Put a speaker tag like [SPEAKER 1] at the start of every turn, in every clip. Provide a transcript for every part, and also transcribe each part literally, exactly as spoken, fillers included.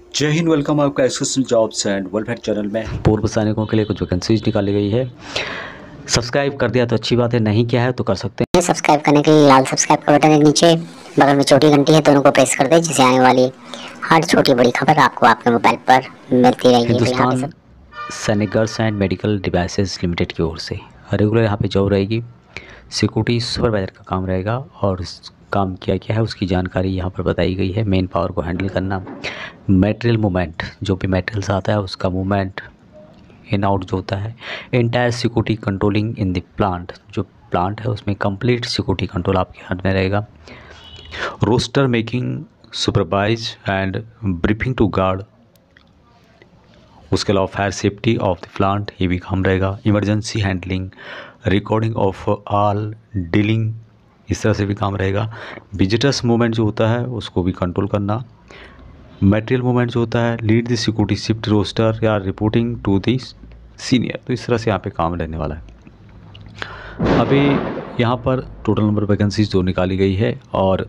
[SPEAKER 1] जय हिंद। वेलकम आपका association jobs and welfare channel में
[SPEAKER 2] पूर्व सैनिकों के लिए कुछ वैकेंसीज निकाली गई है। सब्सक्राइब कर दिया तो अच्छी बात है, नहीं किया है तो कर सकते हैं।
[SPEAKER 3] सब्सक्राइब करने के लिए लाल सब्सक्राइब का बटन है, नीचे बगल में छोटी घंटी है, दोनों को प्रेस कर दें जिससे आने वाली हर छोटी बड़ी खबर आपको आपके मोबाइल पर मिलती रहेगी।
[SPEAKER 2] हिंदुस्तान सैनिक girls and medical devices limited की ओर से रेगुलर यहाँ पे जॉब रहेगी। सिक्योरिटी सुपरवाइजर का काम रहेगा और काम किया क्या है उसकी जानकारी यहाँ पर बताई गई है। मेन पावर को हैंडल करना, मटेरियल मूवमेंट, जो भी मटेरियल्स आता है उसका मूवमेंट इन आउट जो होता है, entire security controlling in the plant, जो प्लांट है उसमें कंप्लीट सिक्योरिटी कंट्रोल आपके हाथ में रहेगा। Roster making, supervise and briefing to guard, उसके अलावा fire safety of the plant ये भी काम रहेगा। Emergency handling, recording of all dealing, इस तरह से भी काम रहेगा। विजिटर्स मूवमेंट जो होता है उसको भी कंट्रोल करना। मटेरियल मूवमेंट जो होता है, lead the security shift roster या रिपोर्टिंग टू द सीनियर, तो इस तरह से यहाँ पे काम रहने वाला है। अभी यहाँ पर टोटल नंबर वैकेंसीज जो निकाली गई है और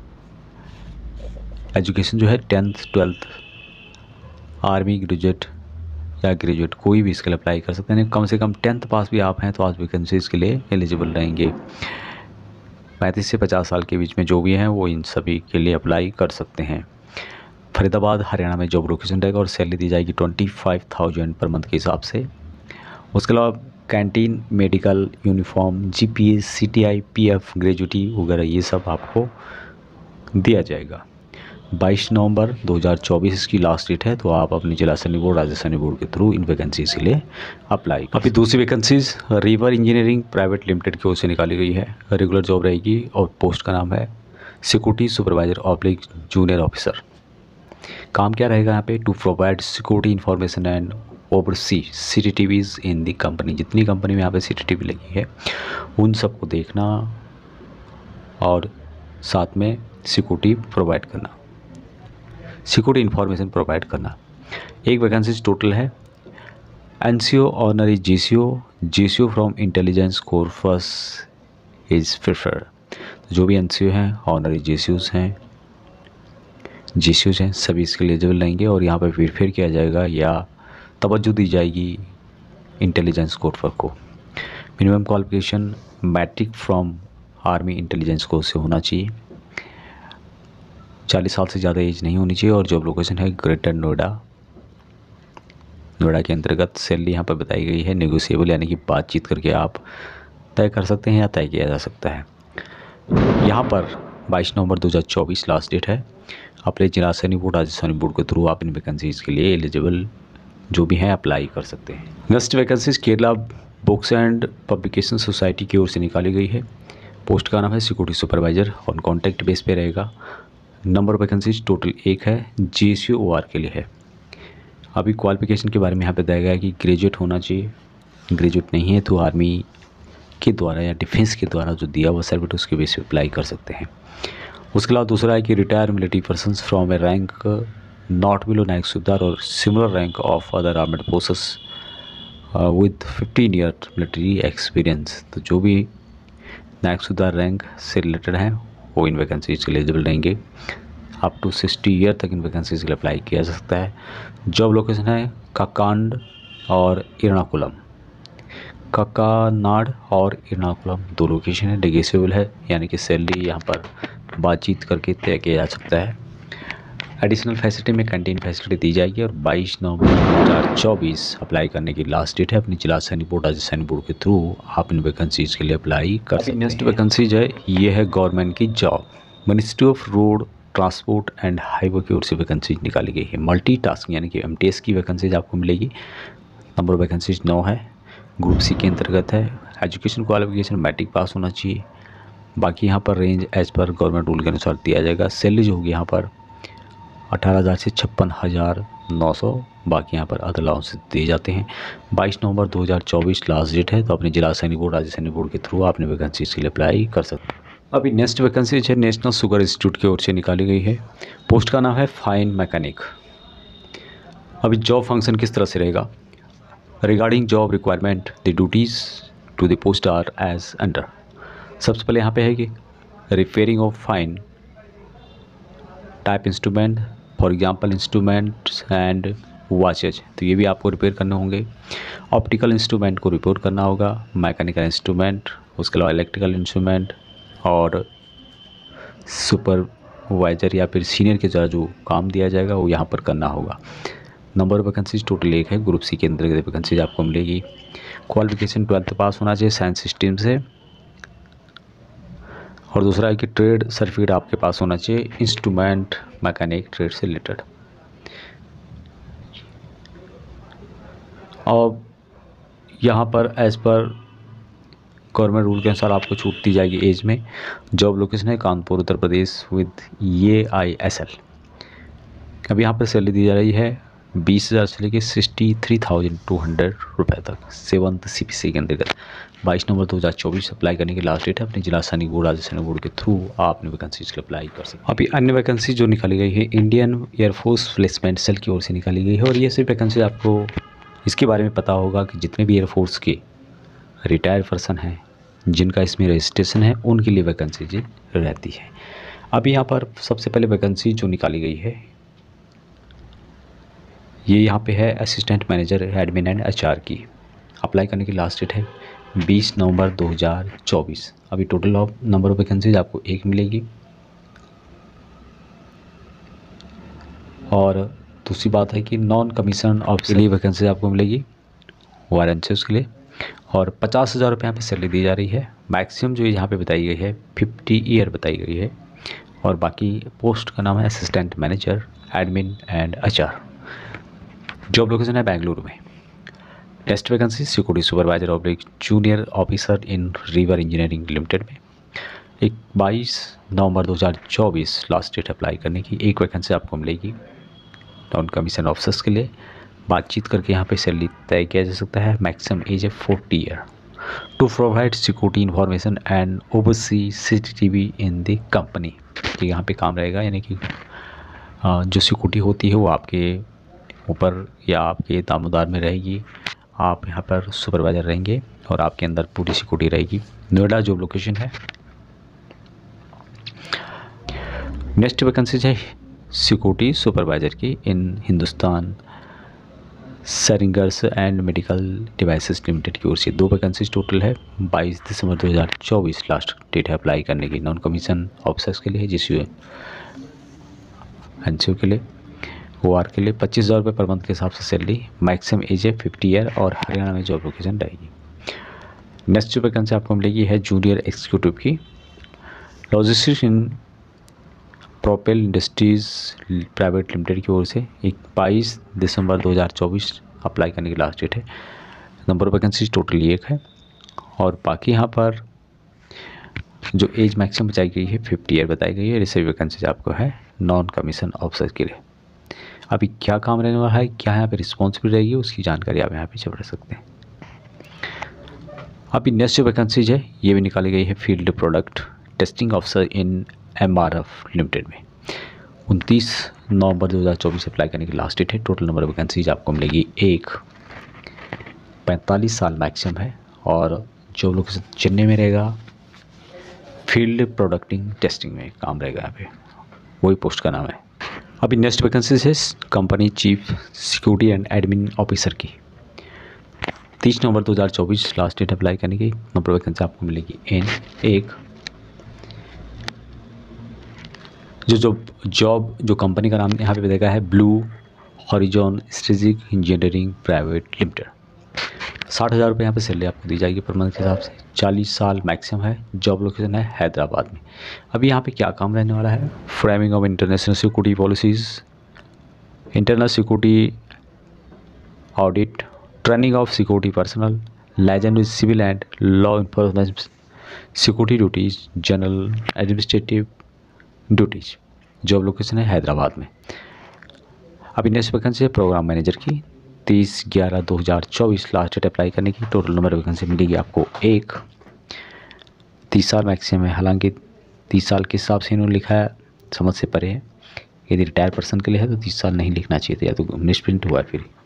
[SPEAKER 2] एजुकेशन जो है टेंथ ट्वेल्थ, आर्मी ग्रेजुएट या ग्रेजुएट कोई भी इसके लिए अप्लाई कर सकते हैं। कम से कम टेंथ पास भी आप हैं तो आज वैकेंसीज के लिए एलिजिबल रहेंगे। पैंतीस से पचास साल के बीच में जो भी हैं वो इन सभी के लिए अप्लाई कर सकते हैं। फरीदाबाद हरियाणा में जॉब लोकेशन रहेगा और सैलरी दी जाएगी twenty five thousand per month के हिसाब से। उसके अलावा canteen, medical, uniform, GPS, CTI, PF, gratuity वगैरह ये सब आपको दिया जाएगा। बाईस नवंबर दो हज़ार चौबीस इसकी लास्ट डेट है, तो आप अपने जिला सैनिक बोर्ड, राज्य सैनिक बोर्ड के थ्रू इन वैकेंसीज के लिए अप्लाई। अभी दूसरी vacancies river engineering private limited की ओर से निकाली गई है। रेगुलर जॉब रहेगी और पोस्ट का नाम है security supervisor oblique junior officer. काम क्या रहेगा यहाँ पे? To provide security information and oversee CCTVs in the company. जितनी कंपनी में यहाँ पे सीसीटीवी लगी है उन सबको देखना और साथ में सिक्योरिटी प्रोवाइड करना, सिक्योरिटी इंफॉर्मेशन प्रोवाइड करना। एक वैकेंसीज टोटल है। NCO honorary JCO, JCO from intelligence corps is preferred. जो भी एनसीओ हैं, ऑनरी जीसीओज हैं, जीसीओज हैं, सभी इसके लिए एलिजिबल रहेंगे और यहाँ पर वेरीफाई किया जाएगा या तवज्जो दी जाएगी इंटेलिजेंस कोर्पस को। Minimum qualification matric from army intelligence course से होना चाहिए। चालीस साल से ज़्यादा एज नहीं होनी चाहिए और जॉब लोकेशन है ग्रेटर नोएडा। नोएडा के अंतर्गत सैलरी यहाँ पर बताई गई है नेगोशिएबल, यानी कि बातचीत करके आप तय कर सकते हैं या तय किया जा सकता है। यहाँ पर बाईस नवंबर दो हज़ार चौबीस लास्ट डेट है। अपने जिला सैनिक बोर्ड, राज्य सैनिक बोर्ड के थ्रू आप इन वैकेंसीज़ के लिए एलिजिबल जो भी हैं अप्लाई कर सकते हैं। Next vacancies Kerala books and publication society की ओर से निकाली गई है। पोस्ट का नाम है सिक्योरिटी सुपरवाइजर और कॉन्ट्रैक्ट बेस पे रहेगा। नंबर वैकेंसीज टोटल एक है, जीसीओ ओआर के लिए है। अभी क्वालिफिकेशन के बारे में यहाँ पे बताया गया है कि ग्रेजुएट होना चाहिए। ग्रेजुएट नहीं है तो आर्मी के द्वारा या डिफेंस के द्वारा जो दिया हुआ सर्टिफिकेट उसके बेस पे अप्लाई कर सकते हैं। उसके अलावा दूसरा है कि retire military persons from a rank not below naik subedar और similar rank of other armed forces with fifteen year military experience. तो जो भी नायक सुबेदार रैंक से रिलेटेड हैं वो इन वैकेंसीज के लिए एलिजिबल रहेंगे। अप टू सिक्सटी ईयर तक इन वैकेंसीज के लिए अप्लाई किया जा सकता है। जॉब लोकेशन है काकांड और एर्नाकुलम। काकानाड और एर्नाकुलम दो लोकेशन है, नेगोशिएबल है, यानी कि सैलरी यहाँ पर बातचीत करके तय किया जा सकता है। एडिशनल फैसिलिटी में कैंटीन फैसिलिटी दी जाएगी और बाईस नवंबर दो हज़ार चौबीस अप्लाई करने की लास्ट डेट है। अपनी जिला सैनिक बोर्ड, राज्य सैनिक बोर्ड के थ्रू आप इन वैकेंसीज के लिए अप्लाई कर सकते हैं। नेक्स्ट वैकेंसीज है, ये है गवर्नमेंट की job. Ministry of road transport and highway की ओर से वैकेंसीज निकाली गई है। मल्टी टास्क यानी कि एमटीएस की वैकेंसीज आपको मिलेगी। नंबर वैकेंसीज नौ है, ग्रुप सी के अंतर्गत है। एजुकेशन क्वालिफिकेशन मैट्रिक पास होना चाहिए। बाकी यहाँ पर range as per government rule के अनुसार दिया जाएगा। सैलरी जो होगी यहाँ पर अठारह हज़ार से छप्पन हज़ार नौ सौ, बाकी यहाँ पर अदर अलाउंस दिए जाते हैं। बाईस नवंबर दो हज़ार चौबीस लास्ट डेट है, तो अपने जिला सैनिक बोर्ड, राज्य सैनिक बोर्ड के थ्रू आपने वैकेंसीज के लिए अप्लाई कर सकते हैं। अभी नेक्स्ट वैकेंसी है नेशनल शुगर इंस्टीट्यूट की ओर से निकाली गई है। पोस्ट का नाम है फाइन मैकेनिक। अभी जॉब फंक्शन किस तरह से रहेगा? Regarding job requirement the duties to the post are as under. सबसे पहले यहाँ पे है कि repairing of fine type instrument for example instruments and watches, तो ये भी आपको रिपेयर करने होंगे। ऑप्टिकल इंस्ट्रूमेंट को रिपोर्ट करना होगा, मैकेनिकल इंस्ट्रूमेंट, उसके अलावा इलेक्ट्रिकल इंस्ट्रूमेंट और सुपरवाइजर या फिर सीनियर के द्वारा जो काम दिया जाएगा वो यहाँ पर करना होगा। नंबर ऑफ वैकेंसीज टोटल एक है। ग्रुप सी के अंदर वैकेंसीज आपको मिलेगी। क्वालिफिकेशन ट्वेल्थ पास होना चाहिए साइंस स्ट्रीम से, और दूसरा है कि ट्रेड सर्टिफिकेट आपके पास होना चाहिए, इंस्ट्रूमेंट मैकेनिक ट्रेड से रिलेटेड। और यहाँ पर एज़ पर गवर्नमेंट रूल के अनुसार आपको छूट दी जाएगी एज में। जॉब लोकेशन है Kanpur Uttar Pradesh with A I S L. अब यहाँ पर सैलरी दी जा रही है बीस हज़ार से लेकर sixty three thousand two hundred रुपये तक सेवंथ सी पी सी के अंतर्गत। बाईस नवंबर दो हज़ार चौबीस अप्लाई करने की लास्ट डेट है। अपने जिला सैनिक बोर्ड राज्य सैनिक बोर्ड के थ्रू आप अपने वैकेंसीज के अप्लाई कर सकते हैं। अभी अन्य वैकेंसी जो निकाली गई है इंडियन एयरफोर्स प्लेसमेंट सेल की ओर से निकाली गई है, और ये सिर्फ वैकेंसी आपको इसके बारे में पता होगा कि जितने भी एयरफोर्स के रिटायर पर्सन हैं जिनका इसमें रजिस्ट्रेशन है उनके लिए वैकेंसी जी रहती है। अभी यहाँ पर सबसे पहले वैकेंसी जो निकाली गई है ये यहाँ पे है assistant manager admin and H R की। अप्लाई करने की लास्ट डेट है बीस नवंबर दो हज़ार चौबीस। अभी total of number of vacancies आपको एक मिलेगी, और दूसरी बात है कि नॉन कमीशन ऑफ के लिए वैकेंसी आपको मिलेगी वारंटी के लिए, और पचास हज़ार रुपये यहाँ पे सैलरी दी जा रही है। मैक्सिमम जो यहाँ पे बताई गई है फिफ्टी ईयर बताई गई है, और बाकी पोस्ट का नाम है assistant manager admin and H R. Job location है बेंगलुरु में। Test vacancy security supervisor oblique junior officer in river engineering limited में। एक बाईस नवंबर दो हज़ार चौबीस लास्ट डेट अप्लाई करने की। एक वैकेंसी आपको मिलेगी नॉन कमीशन ऑफिसर्स के लिए। बातचीत करके यहाँ पे सैलरी तय किया जा सकता है। मैक्सिमम एज है forty year. To provide security information and oversee C C T V in the company. कि यहाँ पे काम रहेगा, यानी कि जो सिक्योरिटी होती है वो आपके ऊपर या आपके दामोदार में रहेगी। आप यहाँ पर सुपरवाइजर रहेंगे और आपके अंदर पूरी सिक्योरिटी रहेगी। नोएडा जॉब लोकेशन है। नेक्स्ट वैकेंसी है सिक्योरिटी सुपरवाइजर की in Hindustan syringes and medical devices limited की ओर से। दो वैकेंसीज टोटल है। बाईस दिसंबर दो हज़ार चौबीस लास्ट डेट है अप्लाई करने की। नॉन कमीशन ऑफिसर्स के लिए, जिस एनसीओ के लिए, ओ आर के लिए पच्चीस हज़ार रुपये पर मंथ के हिसाब से सैलरी। मैक्सिमम एज है फिफ्टी ईयर, और हरियाणा में जॉब लोकेशन रहेगी। नेक्स्ट जो वैकेंसी आपको मिलेगी है जूनियर एग्जीक्यूटिव की। Logistics in propel industries private limited की ओर से। एक बाईस दिसंबर दो हज़ार चौबीस अप्लाई करने की लास्ट डेट है। नंबर ऑफ वैकेंसीज टोटल एक है, और बाकी यहाँ पर जो एज मैक्सिमम बताई गई है फिफ्टी ईयर बताई गई है। रिसेंट वैकेंसीज आपको है नॉन कमीशन ऑफिसर के लिए। अभी क्या काम रहने वाला है, क्या यहाँ पे रिस्पॉन्सिबिलिटी रहेगी, उसकी जानकारी आप यहाँ पे पढ़ सकते हैं। अभी नेक्स्ट जो वैकेंसीज है ये भी निकाली गई है field product testing officer in M R F limited में। उनतीस नवंबर दो हज़ार चौबीस अप्लाई करने की लास्ट डेट है। टोटल नंबर ऑफ वैकेंसीज आपको मिलेगी एक। पैंतालीस साल मैक्सिमम है, और जो लोग चेन्नई में रहेगा फील्ड प्रोडक्टिंग टेस्टिंग में काम रहेगा यहाँ पे, वही पोस्ट का नाम है। अभी नेक्स्ट वैकेंसीज है company chief security and admin officer की। तीस नवंबर दो हज़ार चौबीस लास्ट डेट अप्लाई करने की। नंबर वैकेंसी आपको मिलेगी एन एक। जो जो जॉब जो कंपनी का नाम यहाँ पे बताया है blue horizon strategic engineering private limited. साठ हज़ार रुपये यहाँ पे सैलरी आपको दी जाएगी पर मंथ के हिसाब से। चालीस साल मैक्सिमम है। जॉब लोकेशन है हैदराबाद में। अभी यहाँ पे क्या काम रहने वाला है, framing of international security policies, internal security audit, training of security personnel, liaisons with civil and law enforcement security duties, general administrative duties. Job location है हैदराबाद में। अभी नेक्स्ट वैकेंसी है प्रोग्राम मैनेजर की। तीस ग्यारह दो हज़ार चौबीस लास्ट डेट अप्लाई करने की। टोटल नंबर वैकेंसी मिलेगी आपको एक। तीस साल मैक्सिमम है, हालांकि तीस साल के हिसाब से इन्होंने लिखा है, समझ से परे है। यदि रिटायर पर्सन के लिए है तो तीस साल नहीं लिखना चाहिए था, या तो मिसप्रिंट हुआ है फिर।